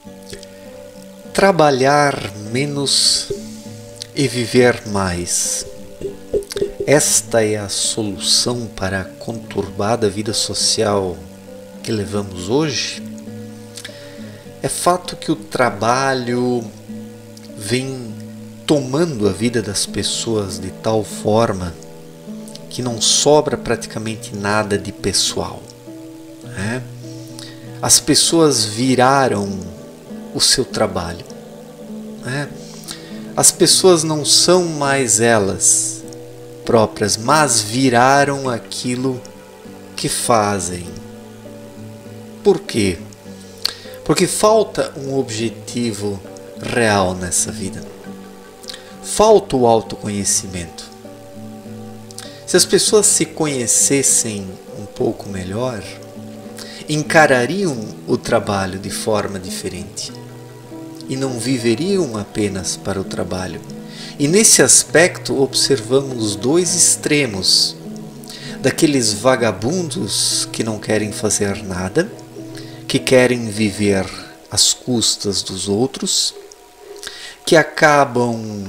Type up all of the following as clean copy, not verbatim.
Trabalhar menos e viver mais. Esta é a solução para a conturbada vida social que levamos hoje? É fato que o trabalho vem tomando a vida das pessoas de tal forma que não sobra praticamente nada de pessoal, né? As pessoas viraram o seu trabalho, né? As pessoas não são mais elas próprias, mas viraram aquilo que fazem. Por quê? Porque falta um objetivo real nessa vida. Falta o autoconhecimento. Se as pessoas se conhecessem um pouco melhor, encarariam o trabalho de forma diferente e não viveriam apenas para o trabalho. E nesse aspecto observamos dois extremos, daqueles vagabundos que não querem fazer nada, que querem viver às custas dos outros, que acabam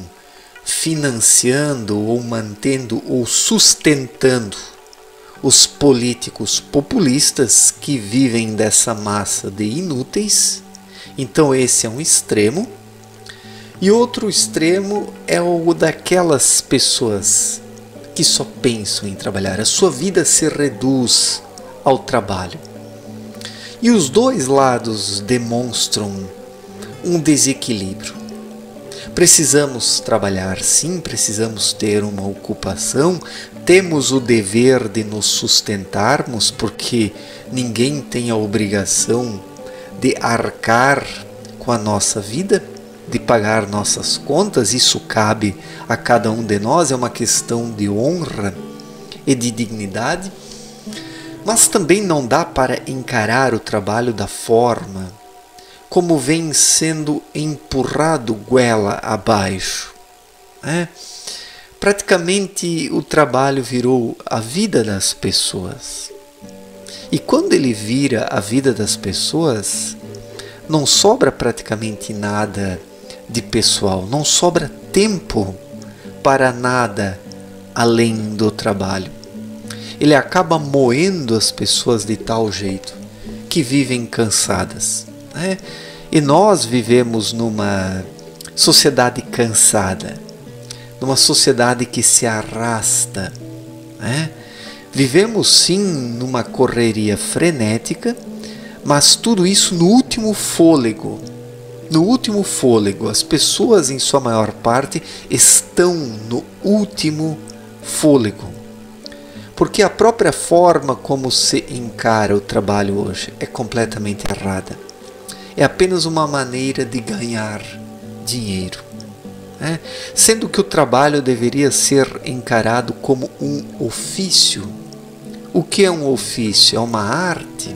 financiando ou mantendo ou sustentando os políticos populistas que vivem dessa massa de inúteis. Então esse é um extremo. E outro extremo é o daquelas pessoas que só pensam em trabalhar. A sua vida se reduz ao trabalho. E os dois lados demonstram um desequilíbrio. Precisamos trabalhar, sim, precisamos ter uma ocupação, temos o dever de nos sustentarmos, porque ninguém tem a obrigação de arcar com a nossa vida, de pagar nossas contas. Isso cabe a cada um de nós, é uma questão de honra e de dignidade. Mas também não dá para encarar o trabalho da forma como vem sendo empurrado goela abaixo, né? Praticamente o trabalho virou a vida das pessoas. E quando ele vira a vida das pessoas, não sobra praticamente nada de pessoal, não sobra tempo para nada além do trabalho. Ele acaba moendo as pessoas de tal jeito que vivem cansadas, né? E nós vivemos numa sociedade cansada, numa sociedade que se arrasta, né? Vivemos sim numa correria frenética, mas tudo isso no último fôlego. No último fôlego, as pessoas em sua maior parte estão no último fôlego. Porque a própria forma como se encara o trabalho hoje é completamente errada. É apenas uma maneira de ganhar dinheiro, né? Sendo que o trabalho deveria ser encarado como um ofício. O que é um ofício? É uma arte,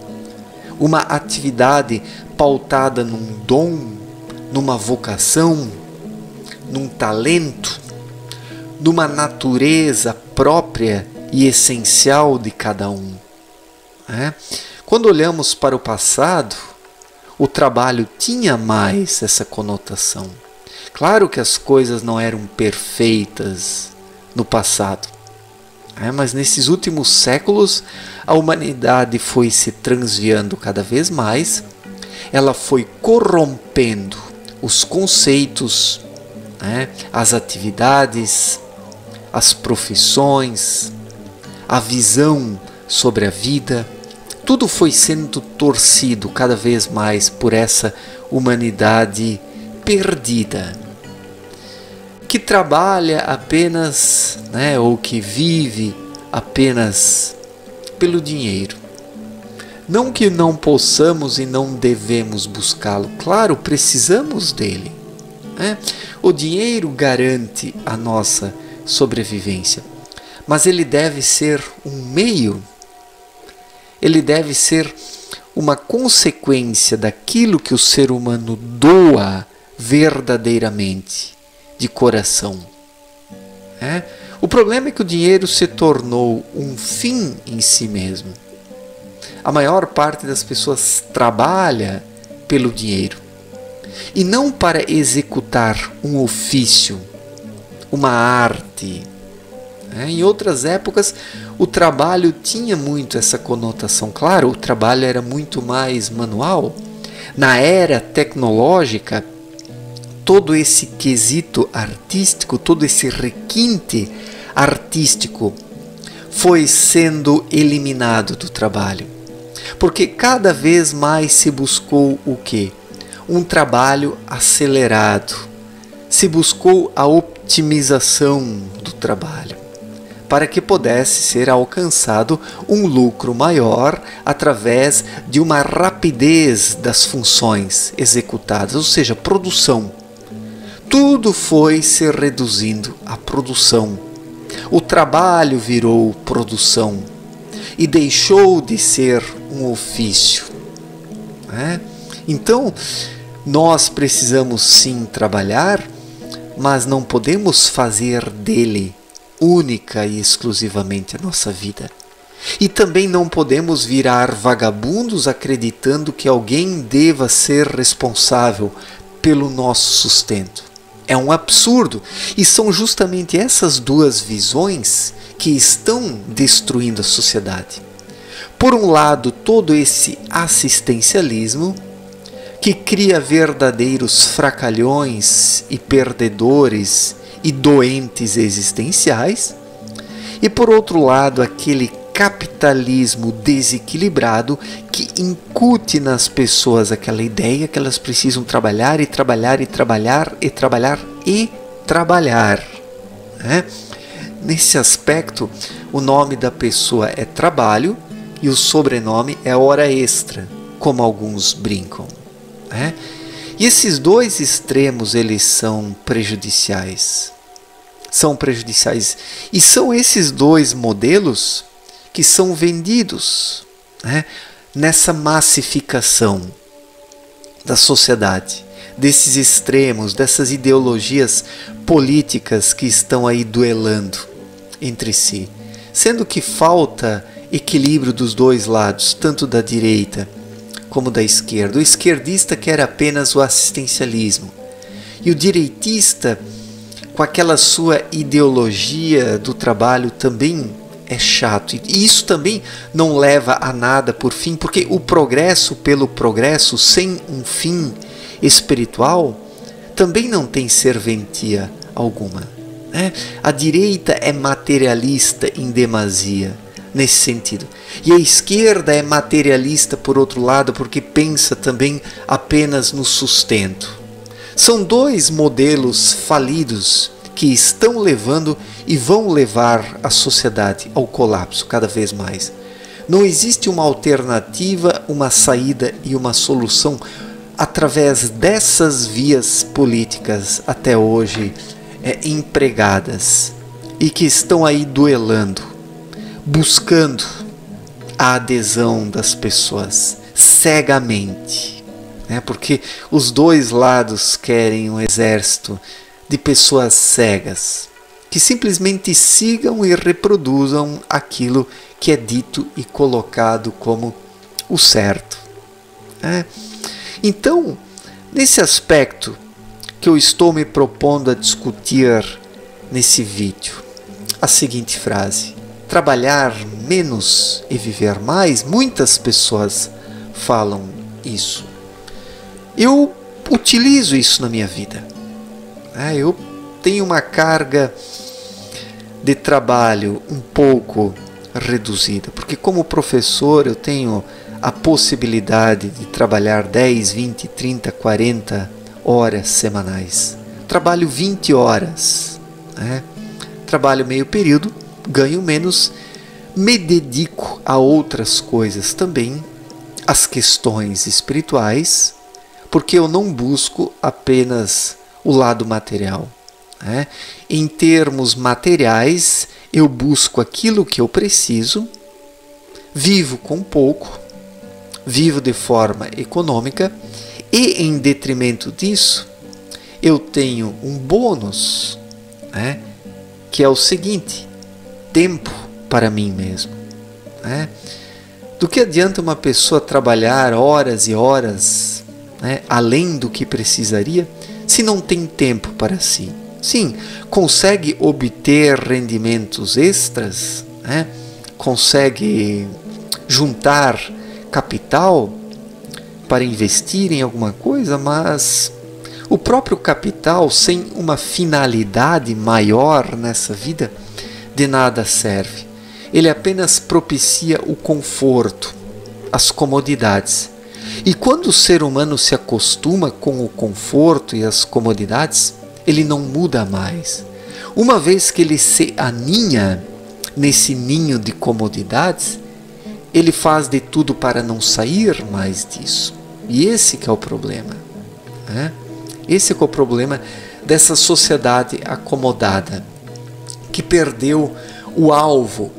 uma atividade pautada num dom, numa vocação, num talento, numa natureza própria e essencial de cada um, né? Quando olhamos para o passado, o trabalho tinha mais essa conotação. Claro que as coisas não eram perfeitas no passado, mas nesses últimos séculos a humanidade foi se transviando cada vez mais, ela foi corrompendo os conceitos, as atividades, as profissões, a visão sobre a vida. Tudo foi sendo torcido cada vez mais por essa humanidade perdida, que trabalha apenas, ou que vive apenas pelo dinheiro. Não que não possamos e não devemos buscá-lo, claro, precisamos dele, O dinheiro garante a nossa sobrevivência, mas ele deve ser um meio. Ele deve ser uma consequência daquilo que o ser humano doa verdadeiramente, de coração. O problema é que o dinheiro se tornou um fim em si mesmo. A maior parte das pessoas trabalha pelo dinheiro e não para executar um ofício, uma arte. Em outras épocas, o trabalho tinha muito essa conotação. Claro, o trabalho era muito mais manual. Na era tecnológica, todo esse quesito artístico, todo esse requinte artístico foi sendo eliminado do trabalho. Porque cada vez mais se buscou o quê? Um trabalho acelerado. Se buscou a otimização do trabalho, para que pudesse ser alcançado um lucro maior através de uma rapidez das funções executadas, ou seja, produção. Tudo foi se reduzindo à produção. O trabalho virou produção e deixou de ser um ofício. Então, nós precisamos sim trabalhar, mas não podemos fazer dele única e exclusivamente a nossa vida. E também não podemos virar vagabundos acreditando que alguém deva ser responsável pelo nosso sustento. É um absurdo, e são justamente essas duas visões que estão destruindo a sociedade. Por um lado, todo esse assistencialismo que cria verdadeiros fracalhões e perdedores e doentes existenciais, e por outro lado, aquele capitalismo desequilibrado que incute nas pessoas aquela ideia que elas precisam trabalhar e trabalhar e trabalhar e trabalhar e trabalhar. Nesse aspecto, o nome da pessoa é trabalho e o sobrenome é hora extra, como alguns brincam. E esses dois extremos, eles são prejudiciais. São prejudiciais. E são esses dois modelos que são vendidos nessa massificação da sociedade, desses extremos, dessas ideologias políticas que estão aí duelando entre si. Sendo que falta equilíbrio dos dois lados, tanto da direita como da esquerda. O esquerdista quer apenas o assistencialismo e o direitista, com aquela sua ideologia do trabalho, também é chato. E isso também não leva a nada por fim, porque o progresso pelo progresso, sem um fim espiritual, também não tem serventia alguma. A direita é materialista em demasia, nesse sentido. E a esquerda é materialista, por outro lado, porque pensa também apenas no sustento. São dois modelos falidos que estão levando e vão levar a sociedade ao colapso cada vez mais. Não existe uma alternativa, uma saída e uma solução através dessas vias políticas até hoje empregadas e que estão aí duelando, buscando a adesão das pessoas cegamente, porque os dois lados querem um exército de pessoas cegas que simplesmente sigam e reproduzam aquilo que é dito e colocado como o certo. Então, nesse aspecto que eu estou me propondo a discutir nesse vídeo, a seguinte frase: trabalhar menos e viver mais. Muitas pessoas falam isso. Eu utilizo isso na minha vida. Eu tenho uma carga de trabalho um pouco reduzida, porque como professor eu tenho a possibilidade de trabalhar 10, 20, 30, 40 horas semanais. Trabalho 20 horas. Trabalho meio período, ganho menos, me dedico a outras coisas também, as questões espirituais, porque eu não busco apenas o lado material. Em termos materiais, eu busco aquilo que eu preciso, vivo com pouco, vivo de forma econômica e, em detrimento disso, eu tenho um bônus, que é o seguinte: tempo para mim mesmo. Do que adianta uma pessoa trabalhar horas e horas né, além do que precisaria, se não tem tempo para si? Sim, consegue obter rendimentos extras, né, consegue juntar capital para investir em alguma coisa, mas o próprio capital, sem uma finalidade maior nessa vida, de nada serve. Ele apenas propicia o conforto, as comodidades. E quando o ser humano se acostuma com o conforto e as comodidades, ele não muda mais. Uma vez que ele se aninha nesse ninho de comodidades, ele faz de tudo para não sair mais disso. E esse que é o problema, né? Esse que é o problema dessa sociedade acomodada, que perdeu o alvo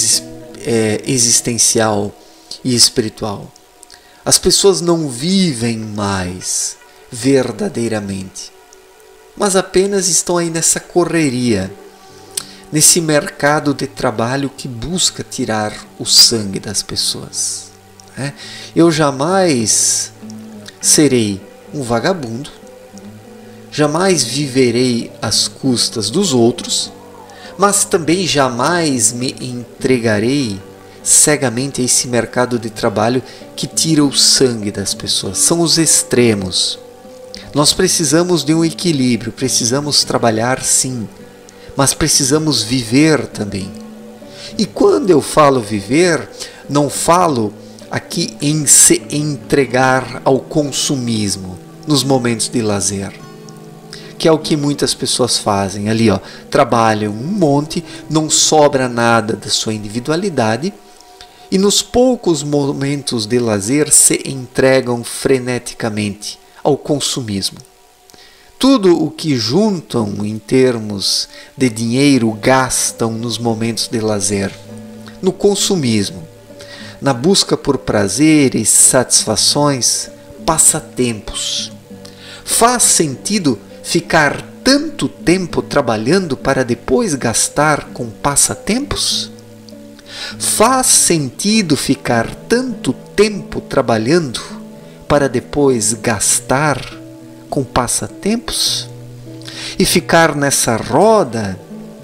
existencial e espiritual. As pessoas não vivem mais verdadeiramente, mas apenas estão aí nessa correria, nesse mercado de trabalho que busca tirar o sangue das pessoas, né? Eu jamais serei um vagabundo, jamais viverei às custas dos outros, mas também jamais me entregarei cegamente a esse mercado de trabalho que tira o sangue das pessoas. São os extremos. Nós precisamos de um equilíbrio, precisamos trabalhar sim, mas precisamos viver também. E quando eu falo viver, não falo aqui em se entregar ao consumismo nos momentos de lazer, que é o que muitas pessoas fazem ali, ó, trabalham um monte, não sobra nada da sua individualidade e nos poucos momentos de lazer se entregam freneticamente ao consumismo. Tudo o que juntam em termos de dinheiro gastam nos momentos de lazer, no consumismo, na busca por prazeres, satisfações, passatempos. Faz sentido ficar tanto tempo trabalhando para depois gastar com passatempos? Faz sentido ficar tanto tempo trabalhando para depois gastar com passatempos? E ficar nessa roda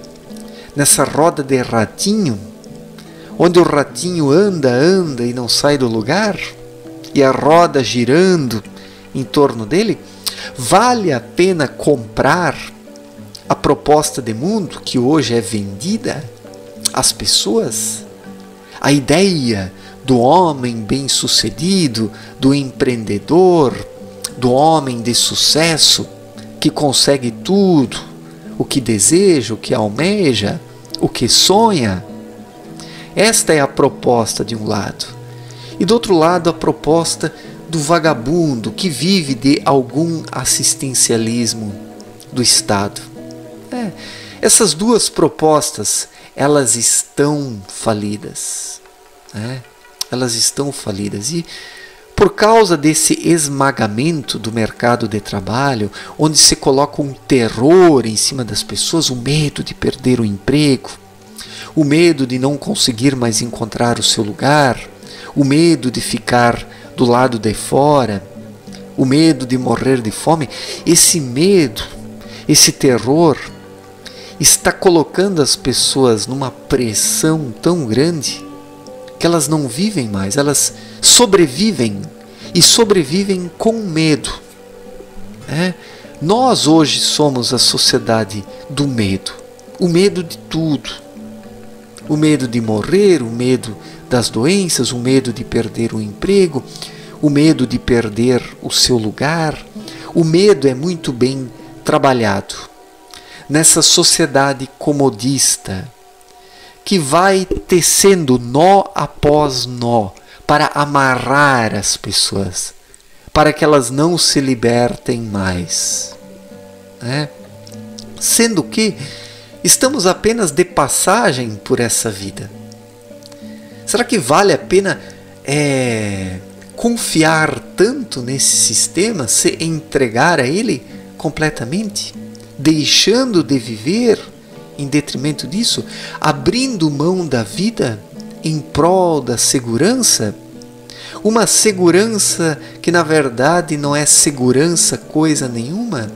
de ratinho, onde o ratinho anda e não sai do lugar, e a roda girando em torno dele? Vale a pena comprar a proposta de mundo que hoje é vendida às pessoas? A ideia do homem bem-sucedido, do empreendedor, do homem de sucesso, que consegue tudo, o que deseja, o que almeja, o que sonha. Esta é a proposta de um lado. E do outro lado, a proposta do vagabundo que vive de algum assistencialismo do Estado. Essas duas propostas, elas estão falidas, né? Elas estão falidas. E por causa desse esmagamento do mercado de trabalho, onde se coloca um terror em cima das pessoas, o medo de perder o emprego, o medo de não conseguir mais encontrar o seu lugar, o medo de ficar do lado de fora, o medo de morrer de fome, esse medo, esse terror, está colocando as pessoas numa pressão tão grande que elas não vivem mais, elas sobrevivem e sobrevivem com medo. Nós hoje somos a sociedade do medo, o medo de tudo, o medo de morrer, o medo das doenças, o medo de perder o emprego, o medo de perder o seu lugar. O medo é muito bem trabalhado nessa sociedade comodista que vai tecendo nó após nó para amarrar as pessoas, para que elas não se libertem mais, sendo que estamos apenas de passagem por essa vida. Será que vale a pena confiar tanto nesse sistema, se entregar a ele completamente, deixando de viver em detrimento disso, abrindo mão da vida em prol da segurança? Uma segurança que na verdade não é segurança coisa nenhuma.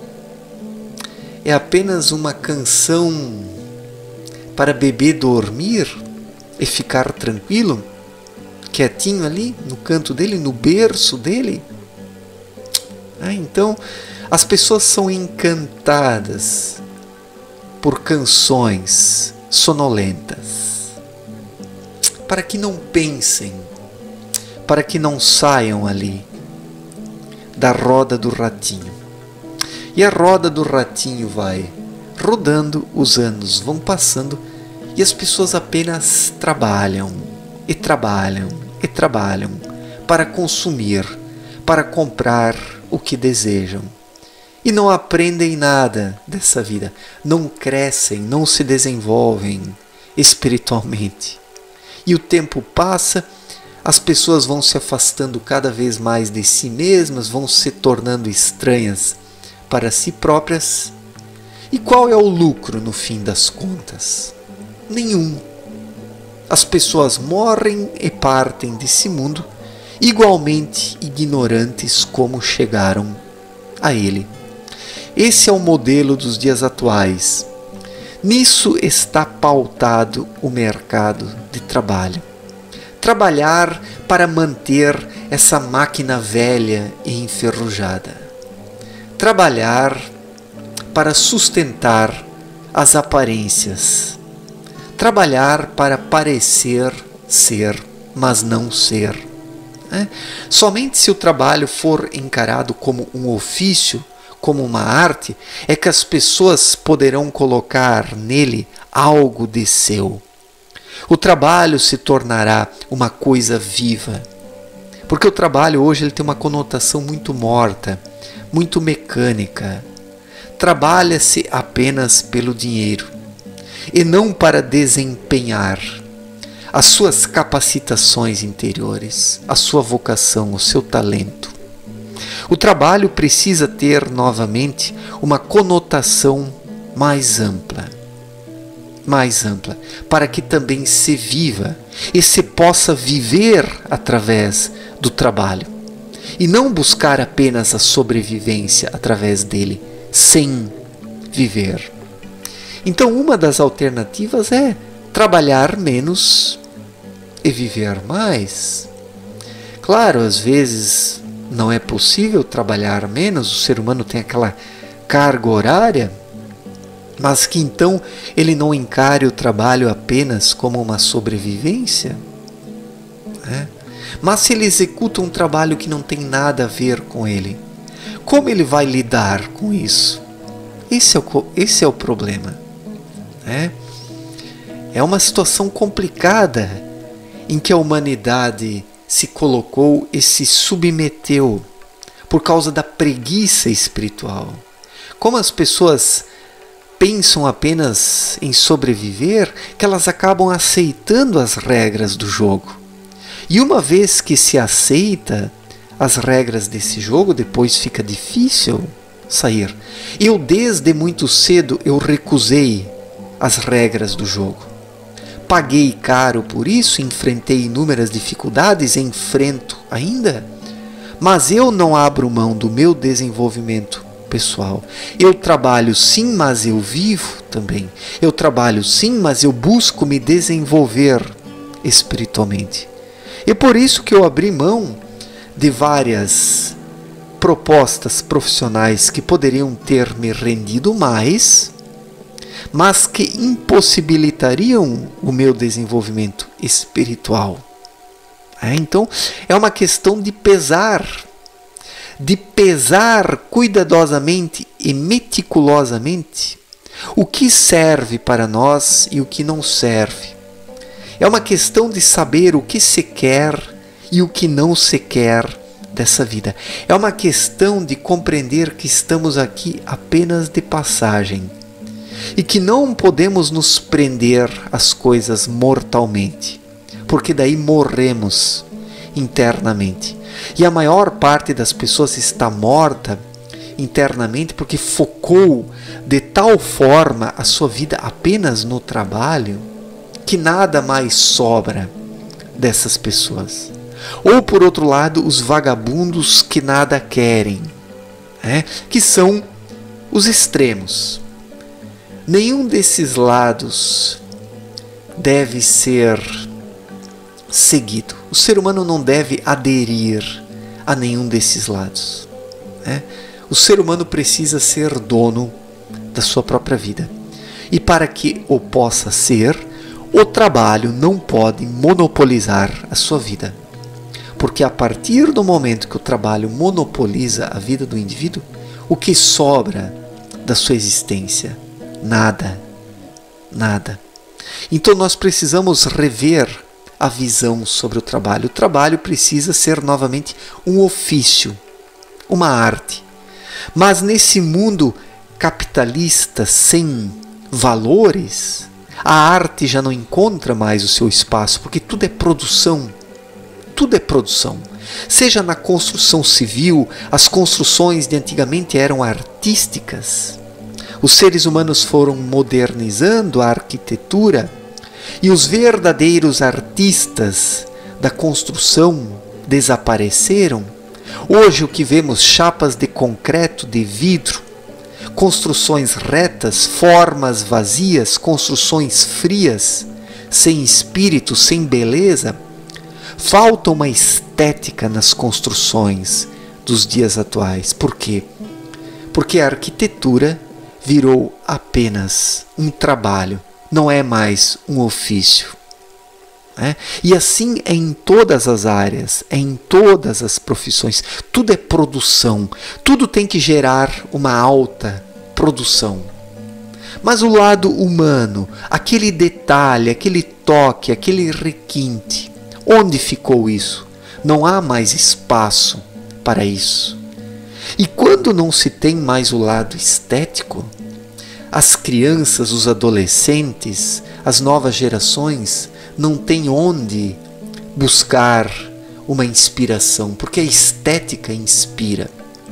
É apenas uma canção para bebê dormir e ficar tranquilo, quietinho ali no canto dele, no berço dele. Então, as pessoas são encantadas por canções sonolentas, para que não pensem, para que não saiam ali da roda do ratinho. E a roda do ratinho vai rodando, os anos vão passando e as pessoas apenas trabalham e trabalham e trabalham para consumir, para comprar o que desejam. E não aprendem nada dessa vida, não crescem, não se desenvolvem espiritualmente. E o tempo passa, as pessoas vão se afastando cada vez mais de si mesmas, vão se tornando estranhas para si próprias. E qual é o lucro no fim das contas? Nenhum. As pessoas morrem e partem desse mundo igualmente ignorantes como chegaram a ele. Esse é o modelo dos dias atuais. Nisso está pautado o mercado de trabalho. Trabalhar para manter essa máquina velha e enferrujada. Trabalhar para sustentar as aparências. Trabalhar para parecer ser, mas não ser. Somente se o trabalho for encarado como um ofício, como uma arte, é que as pessoas poderão colocar nele algo de seu. O trabalho se tornará uma coisa viva. Porque o trabalho hoje ele tem uma conotação muito morta, muito mecânica. Trabalha-se apenas pelo dinheiro e não para desempenhar as suas capacitações interiores, a sua vocação, o seu talento. O trabalho precisa ter novamente uma conotação mais ampla, para que também se viva e se possa viver através do trabalho e não buscar apenas a sobrevivência através dele, sem viver. Então, uma das alternativas é trabalhar menos e viver mais. Claro, às vezes não é possível trabalhar menos, o ser humano tem aquela carga horária, mas que então ele não encare o trabalho apenas como uma sobrevivência. Mas se ele executa um trabalho que não tem nada a ver com ele, como ele vai lidar com isso? Esse é o problema. É uma situação complicada em que a humanidade se colocou e se submeteu por causa da preguiça espiritual. Como as pessoas pensam apenas em sobreviver, que elas acabam aceitando as regras do jogo. E uma vez que se aceita as regras desse jogo, depois fica difícil sair. Eu desde muito cedo eu recusei as regras do jogo. Paguei caro por isso, enfrentei inúmeras dificuldades e enfrento ainda, mas eu não abro mão do meu desenvolvimento pessoal. Eu trabalho sim, mas eu vivo também. Eu trabalho sim, mas eu busco me desenvolver espiritualmente. E por isso que eu abri mão de várias propostas profissionais que poderiam ter me rendido mais, mas que impossibilitariam o meu desenvolvimento espiritual. Então, é uma questão de pesar cuidadosamente e meticulosamente o que serve para nós e o que não serve. É uma questão de saber o que se quer e o que não se quer dessa vida. É uma questão de compreender que estamos aqui apenas de passagem e que não podemos nos prender às coisas mortalmente, porque daí morremos internamente. E a maior parte das pessoas está morta internamente porque focou de tal forma a sua vida apenas no trabalho que nada mais sobra dessas pessoas. Ou, por outro lado, os vagabundos que nada querem, que são os extremos. Nenhum desses lados deve ser seguido. O ser humano não deve aderir a nenhum desses lados. O ser humano precisa ser dono da sua própria vida. E para que o possa ser, o trabalho não pode monopolizar a sua vida. Porque a partir do momento que o trabalho monopoliza a vida do indivíduo, o que sobra da sua existência? Nada. Nada. Então nós precisamos rever a visão sobre o trabalho. O trabalho precisa ser novamente um ofício, uma arte. Mas nesse mundo capitalista sem valores, a arte já não encontra mais o seu espaço, porque tudo é produção. Tudo é produção. Seja na construção civil, as construções de antigamente eram artísticas. Os seres humanos foram modernizando a arquitetura e os verdadeiros artistas da construção desapareceram. Hoje o que vemos, chapas de concreto, de vidro, construções retas, formas vazias, construções frias, sem espírito, sem beleza. Falta uma estética nas construções dos dias atuais. Por quê? Porque a arquitetura virou apenas um trabalho, não é mais um ofício. E assim é em todas as áreas, é em todas as profissões. Tudo é produção, tudo tem que gerar uma alta produção. Mas o lado humano, aquele detalhe, aquele toque, aquele requinte, onde ficou isso? Não há mais espaço para isso. E quando não se tem mais o lado estético, as crianças, os adolescentes, as novas gerações não têm onde buscar uma inspiração, porque a estética inspira.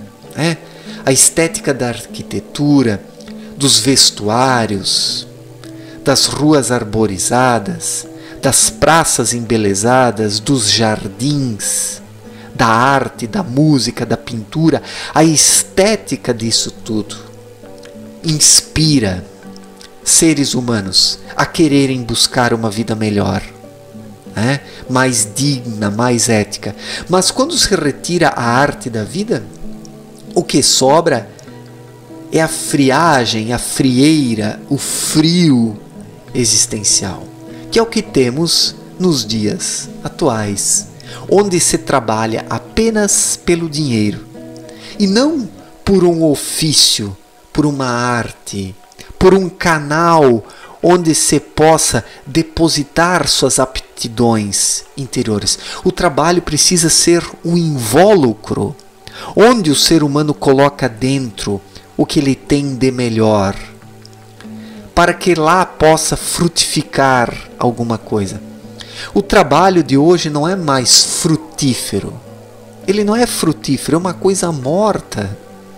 A estética da arquitetura, dos vestuários, das ruas arborizadas, das praças embelezadas, dos jardins, da arte, da música, da pintura, a estética disso tudo inspira seres humanos a quererem buscar uma vida melhor, mais digna, mais ética. Mas quando se retira a arte da vida, o que sobra é a friagem, a frieira, o frio existencial, que é o que temos nos dias atuais, onde se trabalha apenas pelo dinheiro e não por um ofício, por uma arte, por um canal onde se possa depositar suas aptidões interiores. O trabalho precisa ser um invólucro, onde o ser humano coloca dentro o que ele tem de melhor, para que lá possa frutificar alguma coisa. O trabalho de hoje não é mais frutífero. Ele não é frutífero, é uma coisa morta.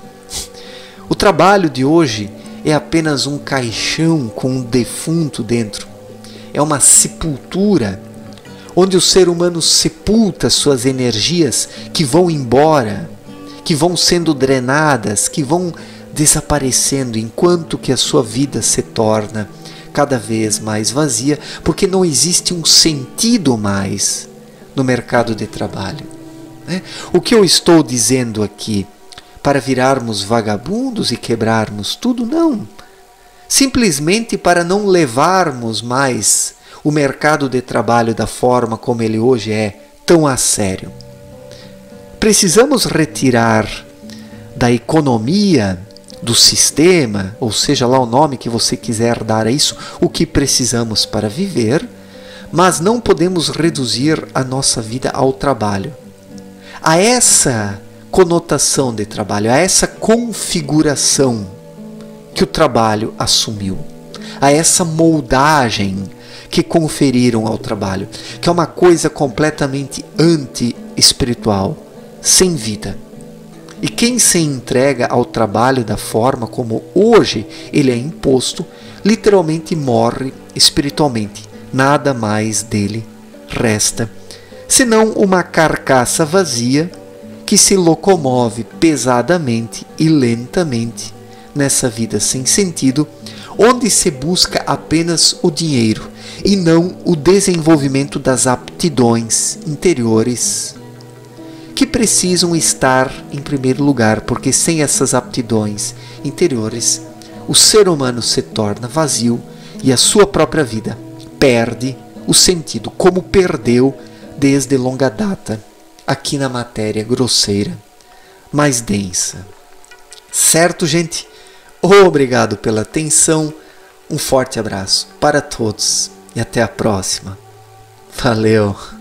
O trabalho de hoje é apenas um caixão com um defunto dentro. É uma sepultura, onde o ser humano sepulta suas energias que vão embora, que vão sendo drenadas, que vão desaparecendo, enquanto que a sua vida se torna cada vez mais vazia, porque não existe um sentido mais no mercado de trabalho. O que eu estou dizendo aqui? Para virarmos vagabundos e quebrarmos tudo? Não. Simplesmente para não levarmos mais o mercado de trabalho da forma como ele hoje é, tão a sério. Precisamos retirar da economia, do sistema, ou seja lá o nome que você quiser dar a isso, o que precisamos para viver, mas não podemos reduzir a nossa vida ao trabalho. A essa conotação de trabalho, a essa configuração que o trabalho assumiu, a essa moldagem que conferiram ao trabalho, que é uma coisa completamente anti-espiritual, sem vida. E quem se entrega ao trabalho da forma como hoje ele é imposto, literalmente morre espiritualmente. Nada mais dele resta, senão uma carcaça vazia que se locomove pesadamente e lentamente nessa vida sem sentido, onde se busca apenas o dinheiro e não o desenvolvimento das aptidões interiores que precisam estar em primeiro lugar, porque sem essas aptidões interiores, o ser humano se torna vazio e a sua própria vida perde o sentido, como perdeu desde longa data, aqui na matéria grosseira, mais densa. Certo, gente? Obrigado pela atenção, um forte abraço para todos e até a próxima. Valeu!